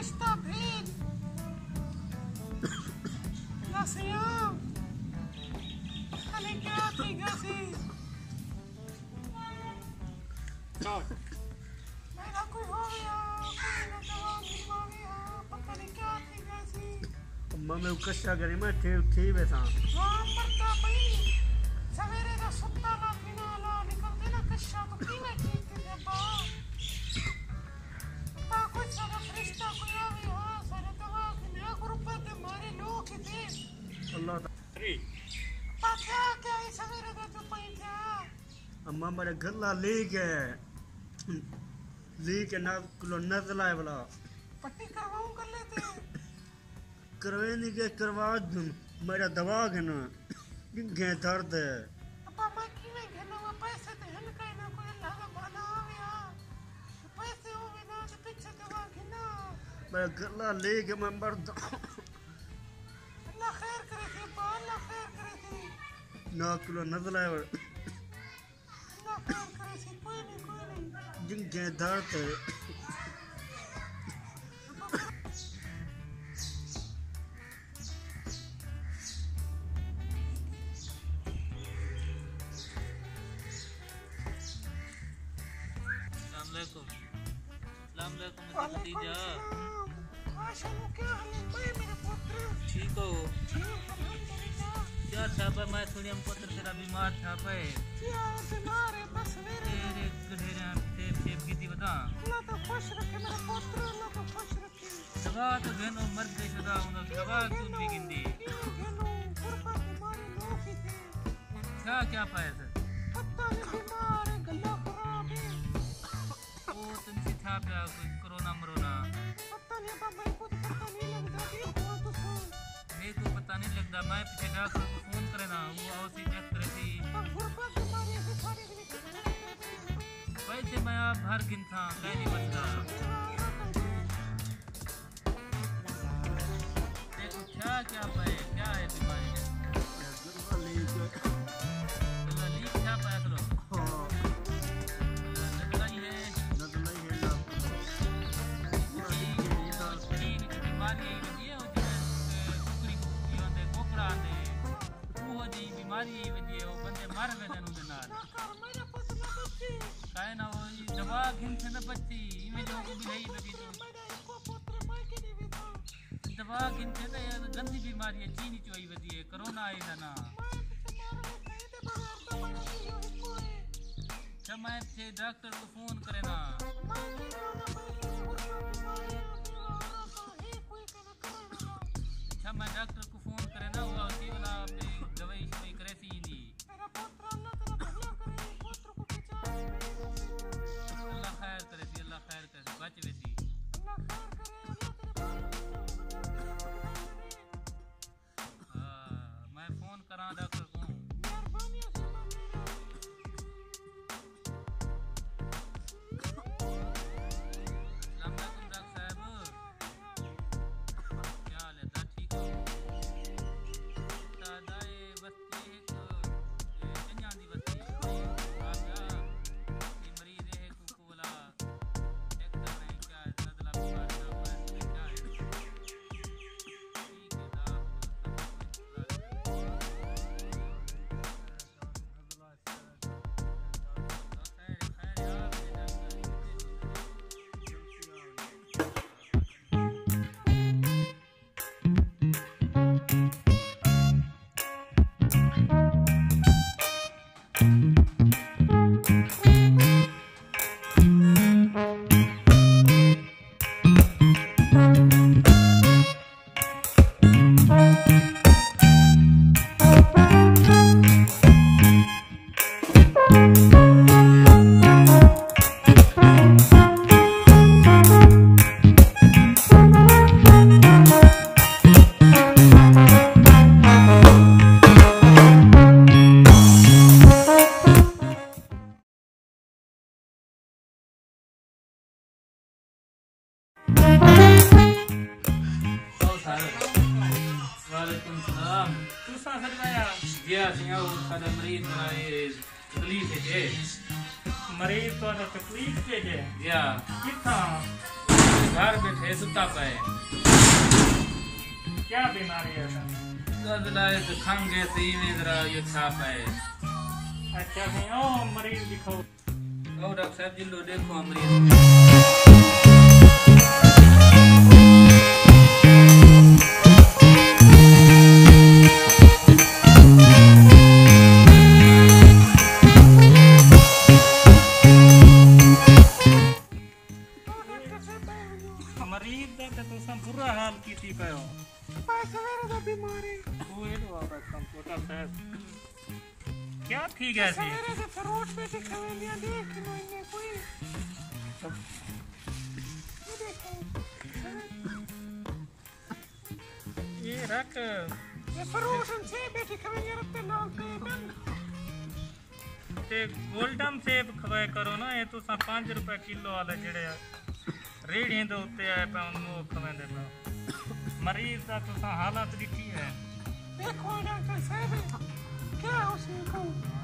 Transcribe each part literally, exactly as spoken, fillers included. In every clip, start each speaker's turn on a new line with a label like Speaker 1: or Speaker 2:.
Speaker 1: फरिश्ता भेज नसिया अरे क्या थी गसी मेरा कोई हो गया कोई ना दवा दिलवा गया पता नहीं क्या थी गसी
Speaker 2: अम्मा मैं कशा करी मैं ठीक ठीक बैठा
Speaker 1: हाँ मरता पई सवेरे का सुत्ता ना पीना ला निकलते ना कशा तो पीने ठीक थे बा ता कुछ सारा फरिश्ता कोई आ गया सारे दवा के लाख रुपए ते मारे लोग ही थे
Speaker 2: अल्लाह तारी
Speaker 1: पाछा क्या है सवेरे का तो पई था
Speaker 2: अम्मा मेरे गला ले के ले के ना किलो नजर आए वाला
Speaker 1: पट्टी करवाऊं कर लेते
Speaker 2: करवे नहीं के करवा मेरा दवा के ना घे दर्द है
Speaker 1: अपा मैं की में घेना वो पैसे ते हन का ना कोई अल्लाह का बना आ गया पैसे हो बिना तो पीछे दवा घेना
Speaker 2: मेरा गला ले के मैं मर
Speaker 1: अल्लाह खैर करे थे अल्लाह खैर करे थे
Speaker 2: ना किलो नजर आए
Speaker 1: अल्लाह खैर करे थे कोई नहीं कोई नहीं
Speaker 2: जिनके दर्द है
Speaker 3: ठीक हो क्या था पे मैं थोड़ी हम पुत्र तेरा बीमार था पे तेरे गधेरे थे फेब की थी बता दवा तो घेनो मर गई सदा उन दवा क्यों नहीं गिंदी क्या क्या पाया था ओ तुमसे था पे कोई कोरोना मरोना मेरे को पता नहीं लगता मैं पीछे डॉक्टर को फोन करे ना वो आओ सी चेक करे थी वैसे मैं आप भर गिन था कहीं नहीं बचता देखो क्या क्या पाए क्या है बीमारी है लीक क्या पाया करो नदलाई है
Speaker 2: नजर है
Speaker 3: बीमारी बीमारी वजह वो बंदे मर गए उनके नाल काहे ना वो दवा घिन से न बच्ची इमे जो को भी नहीं लगी तो दवा घिन से तो यार गंदी बीमारी है चीनी चोई वदी है कोरोना आई ना समय से डॉक्टर को फोन करे ना मैं डॉक्टर को फोन करे ना वो उसी वाला अपने दवाई शवाई करे सी ली अल्लाह खैर करे सी अल्लाह खैर करे बच वेसी हां मैं फोन करा डॉक्टर को
Speaker 1: मरीज तो तकलीफ के जे
Speaker 3: या
Speaker 1: किथा
Speaker 3: घर बैठे सुता पाए।
Speaker 1: क्या बीमारी है सर?
Speaker 3: लाए तो खंघ है सी में जरा ये छा पाए।
Speaker 1: अच्छा भाई ओ मरीज दिखाओ।
Speaker 3: ओ डॉक्टर साहब जी लो देखो मरीज।
Speaker 1: मरीज दा ते तुसां बुरा हाल कीती पयो। पैसे मेरे दा बीमारी वो ये तो वाला कंप्यूटर साहब क्या ठीक है सी मेरे से फ्रूट पे दिखावे लिया देख लो इन्हें कोई ये देखो ये रख ये फ्रूट से बेटी खवे लिया रखते लाल पे बंद ते गोल्डन सेब खवाए करो ना ये तुसां पाँच रुपए किलो वाले जेड़े रेड़ी दे उत्ते आए पे उन्हों खवेंदे पे मरीज दा तुसां हालत दिखी है। देखो डॉक्टर साहब क्या उसे को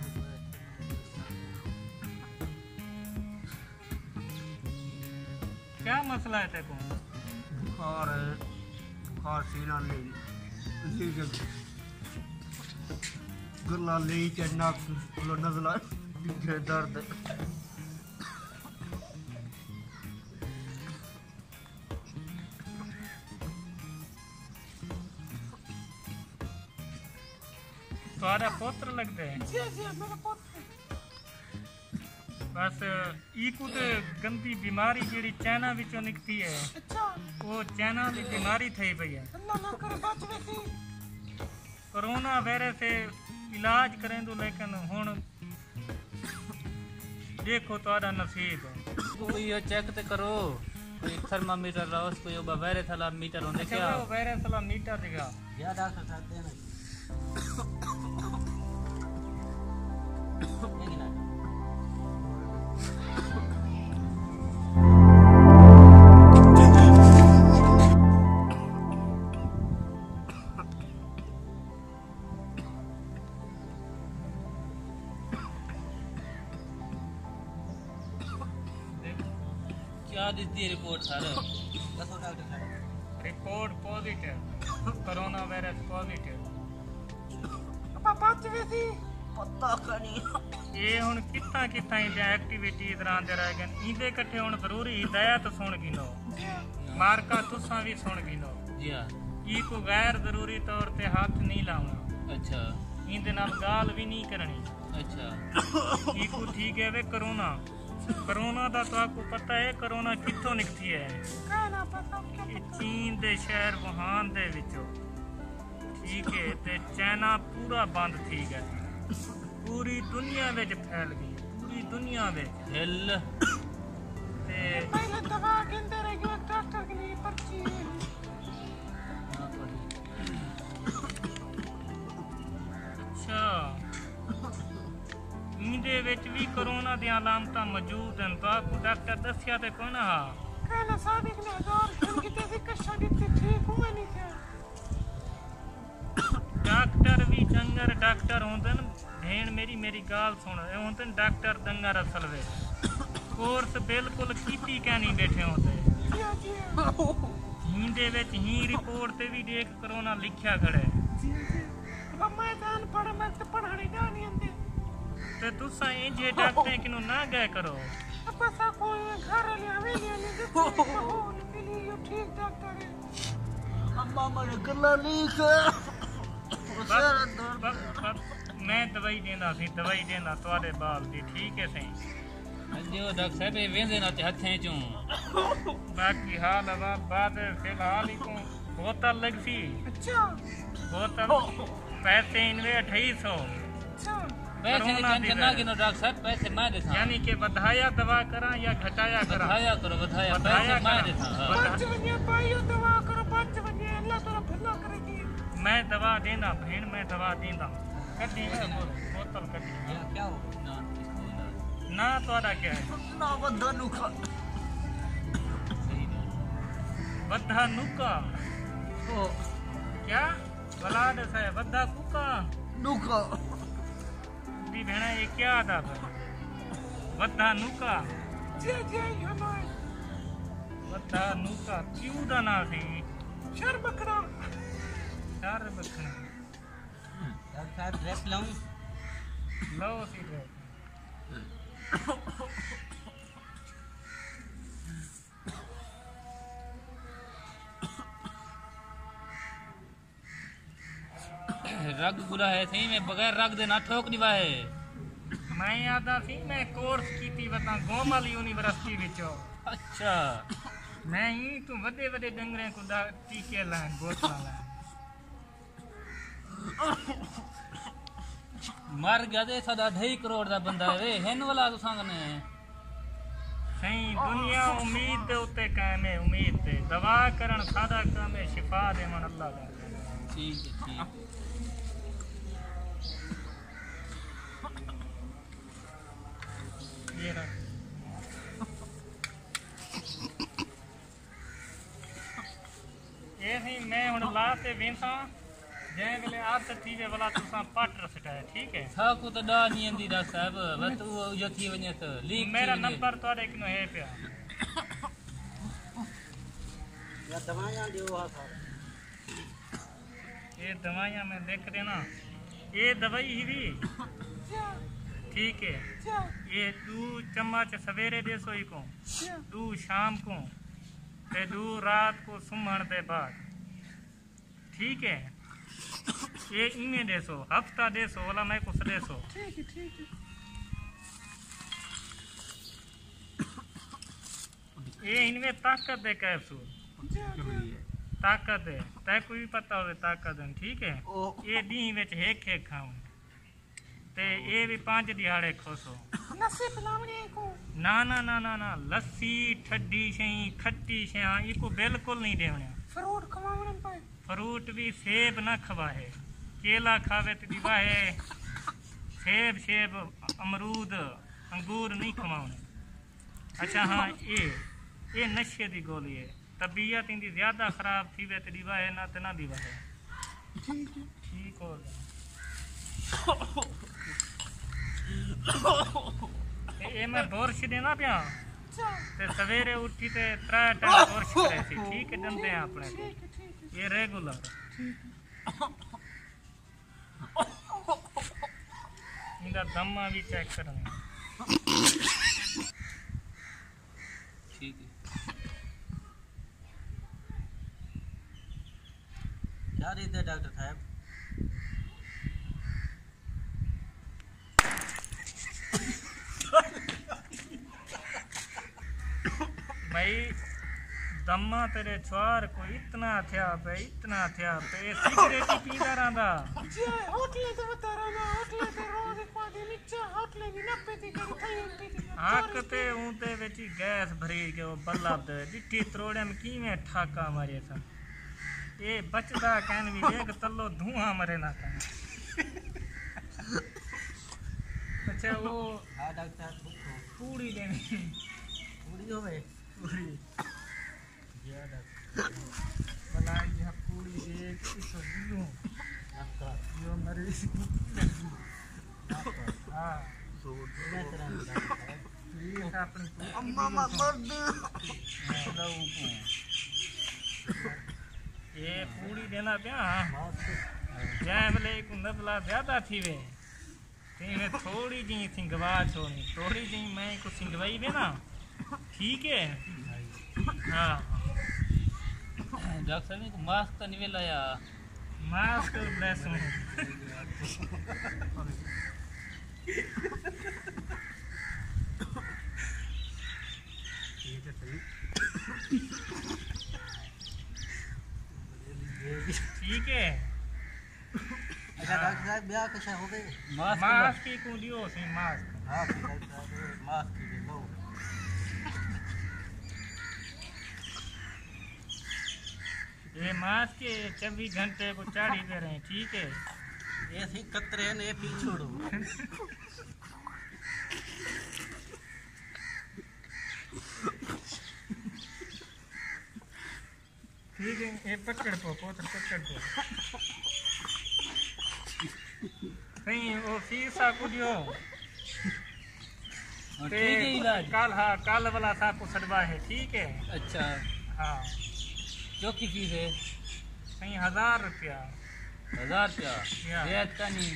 Speaker 1: क्या मसला है तेको?
Speaker 2: बुखार है, बुखार सीना ले गला ले के नाक लो नजला पीछे दर्द
Speaker 1: तुम्हारा पुत्र लगता है? जी जी मेरा पुत्र। बस इको ते गंदी बीमारी जेड़ी चाइना विचों निकती है। अच्छा वो चाइना की बीमारी थई पई है। अल्लाह ना करे बच वैसी कोरोना वायरस से इलाज करें तो लेकिन हुन देखो तुम्हारा नसीब
Speaker 3: कोई ये चेक ते करो कोई थर्मामीटर लाओ कोई वायरस वाला मीटर होंदे क्या?
Speaker 1: वो वायरस वाला मीटर दिखा
Speaker 3: या डॉक्टर साहब देना क्या दिखती है report sir?
Speaker 1: Report positive corona virus positive. पापा चवेसी
Speaker 2: पता नहीं
Speaker 1: ये हुन कितना कितना इंदे एक्टिविटी दरान दे रह गए इंदे कट्ठे हुन जरूरी हिदायत सुन गिनो मार्का तुसां भी सुन गिनो
Speaker 3: जी हां
Speaker 1: ई को गैर जरूरी तौर ते हाथ नहीं लाना।
Speaker 3: अच्छा
Speaker 1: इंदे नाल गाल भी नहीं करनी।
Speaker 3: अच्छा
Speaker 1: ई को ठीक है वे कोरोना कोरोना दा तो आपको पता है कोरोना कित्थों निकती है? कहना पता क्या चीन दे शहर वुहान दे विचों ठीक है ते चाइना पूरा बंद थी गया पूरी दुनिया में फैल गई पूरी दुनिया में
Speaker 3: हिल
Speaker 1: ते पहले दवा गिनते रह गए डॉक्टर के लिए पर्ची अच्छा इंदे विच भी कोरोना दी अलामतां मौजूद हैं तो आपको डॉक्टर दस्या ते कोई ना हा कहना साबिक ने हजार खन किते से कष्ट दिते ठीक हुए नहीं थे डॉक्टर भी डंगर डॉक्टर होंदे न भेण मेरी मेरी गाल सुन ए होंदे न डॉक्टर डंगर असल वे कोर्स बिल्कुल कीती क्या नहीं बैठे होंदे हिंदे विच ही रिपोर्ट ते भी देख कोरोना लिखया खड़े मैं जान पढ़ मैं ते पढ़ाने जानी आंदे ते तुसा इंजे डॉक्टर किनु ना गए करो बस कोई घर ले आवे ले ले मिली यो ठीक डॉक्टर है
Speaker 2: अम्मा मेरे गला लीक
Speaker 1: मैं दवाई देना सी दवाई देना तुम्हारे बाल दी ठीक है सही
Speaker 3: जो डॉक्टर साहब वेंदे ना ते हथे चों
Speaker 1: बाकी हाल हवा बाद फिलहाल ही को बोतल लग सी। अच्छा बोतल पैसे इनवे अट्ठाईस सौ। अच्छा
Speaker 3: पैसे की टेंशन ना गिनो डॉक्टर साहब पैसे मैं देता
Speaker 1: यानी कि बढ़ाया दवा करा या घटाया करा?
Speaker 3: बढ़ाया करो बढ़ाया पैसे मैं देता
Speaker 1: पांच बजे पाइयो दवा करो पांच बजे अल्लाह तेरा भला करेगी। मैं दवा देना भेण मैं दवा देना कड्डी बोतल कड्डी
Speaker 3: क्या हो ना
Speaker 1: ना तोड़ा क्या है
Speaker 2: ना बद्धा नुका
Speaker 3: सही ना
Speaker 1: बद्धा नुका
Speaker 2: ओ
Speaker 1: क्या भला दे बद्धा कुका
Speaker 2: नुका
Speaker 1: दी भेणा ये क्या आता था बद्धा नुका जी जी हमारे वड्डा नूका क्यों दा ना सी शर बखड़ा शर बखड़ा
Speaker 2: डॉक्टर साहब ड्रेस लाऊं?
Speaker 1: लो सी ड्रेस
Speaker 3: रग बुरा है सही में बगैर रग दे ना ठोक दिवा है।
Speaker 1: मैं आदा सी मैं कोर्स कीती वता गोमल यूनिवर्सिटी विचो।
Speaker 3: अच्छा
Speaker 1: नहीं तू वडे वडे डंगरे को दा टीके लान बोतला लान
Speaker 3: मर गया दे सदा ढाई करोड़ दा बंदा है वे हेन वाला तो संगने
Speaker 1: सही दुनिया उम्मीद दे उते कायम है उम्मीद ते दवा करन सादा काम है शिफा देवन अल्लाह दा।
Speaker 3: ठीक है ठीक
Speaker 1: ये रख ये नहीं मैं हुन ला ते वेंसा जे वेले आदत थी वे वाला तुसा पाटर सटाए ठीक है।
Speaker 3: था को तो डा नहीं आंदी डॉक्टर साहब बस तू जो थी वने तो लीक
Speaker 1: मेरा नंबर तोरे किनो है पिया
Speaker 2: या दवाइयां दियो आ सर।
Speaker 1: ये दवाइयां मैं देख रहे ना ये दवाई ही भी ठीक है। ये दू चम्मच सवेरे दे सोई को दू शाम को ते दू रात को सुमण दे बाद ठीक है। ये इमे दे सो हफ्ता दे सो वाला मैं कुछ दे सो ठीक है ठीक है। ये इनमें ताकत दे कैप्सूल ताकत है तय को भी पता होवे ताकत है ठीक है। ये दी विच हेक हेक खाऊं ते ये भी पांच दिहाड़े खोसो लस्सी पिलावणी को ना ना ना ना ना लस्सी ठड्डी शई खट्टी शई इको बिल्कुल नहीं देवणे। फ्रूट खवावणे पे फ्रूट भी सेब ना खवाए केला खावे तो दीवा है सेब सेब अमरूद अंगूर नहीं खवावणे। अच्छा हाँ ये ये नशे दी गोली है तबीयत इंदी ज्यादा खराब थी वे तो दीवा है ना तो ना दीवा है ठीक हो गया। ये मैं बोर्श देना पिया ते सवेरे उठी ते त्रै टाइम बोर्श करे सी ठीक है दंदे हैं अपने ये रेगुलर इंदा दम्मा भी चेक करने
Speaker 3: ठीक है।
Speaker 2: क्या रीत है डॉक्टर साहब?
Speaker 1: भाई दम्मा तेरे छुआर को इतना थया पे इतना थया पे सिगरेट ही पींदा रहंदा जी होटले ते बता रहंदा होटले ते रोज एक पादी नीचे होटले दी नब्बे दी करी थई पीती आक ते ऊते विच गैस भरी के वो बल्ला दे डिठी त्रोड़े में कीवे ठाका मारे सा ये बचदा कहन भी देख तल्लो धुआं मरे ना का। अच्छा वो
Speaker 2: हां डॉक्टर साहब
Speaker 1: पूरी देनी
Speaker 2: पूरी होवे पूरी या डॉक्टर
Speaker 1: बनाई है पूरी एक इस दियो
Speaker 2: आपका
Speaker 1: यो मरीज हां
Speaker 2: सो मैं तरह डॉक्टर
Speaker 1: ये अपनी
Speaker 2: अम्मा मर्द
Speaker 1: ये पूरी देना पिया जै वेले को नबला ज्यादा थी वे ते थोड़ी जी सिंगवा छोनी थोड़ी जी मैं को सिंगवाई वे ना ठीक है। हाँ
Speaker 3: डॉक्टर ने मास्क तो नहीं लाया
Speaker 1: मास्क ब्लेस ठीक है।
Speaker 2: अच्छा डॉक्टर साहब ब्याह कैसा हो गए?
Speaker 3: मास्क
Speaker 1: मास्क की को दियो सी मास्क
Speaker 2: हाँ डॉक्टर साहब मास्क की लो
Speaker 1: ये मास्क के चौबीस घंटे को चाड़ी पे रहे ठीक है।
Speaker 2: ऐसे कतरे ने पी छोड़ो
Speaker 1: ठीक है ये पकड़ पो पोतर पकड़ पो नहीं वो शीशा को दियो
Speaker 3: ठीक है इलाज।
Speaker 1: कल हाँ कल वाला था को सदवा है ठीक है।
Speaker 3: अच्छा
Speaker 1: हाँ
Speaker 3: जो की फीस है?
Speaker 1: कहीं हजार रुपया।
Speaker 3: हजार रुपया
Speaker 1: या।
Speaker 3: रियायत का नहीं?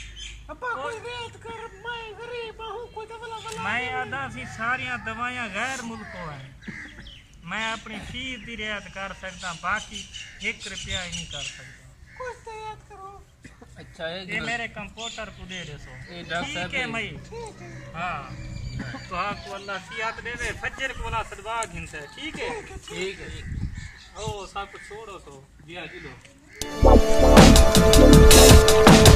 Speaker 1: मैं आधा सी सारिया दवाइयां गैर मुल्कों हैं, मैं अपनी फीस की रियायत कर सकता, बाकी एक रुपया ही नहीं कर सकता। कुछ तो याद करो।
Speaker 3: अच्छा एक
Speaker 1: ये मेरे कंप्यूटर को दे दे सो।
Speaker 3: ये डॉक्टर
Speaker 1: ठीक है मई। हाँ तो आपको अल्लाह सियात दे दे, फज्जर को वाला सदवा घिनता है ठीक है।
Speaker 3: ठीक है
Speaker 1: ओ सब कुछ छोड़ो तो दिया किलो।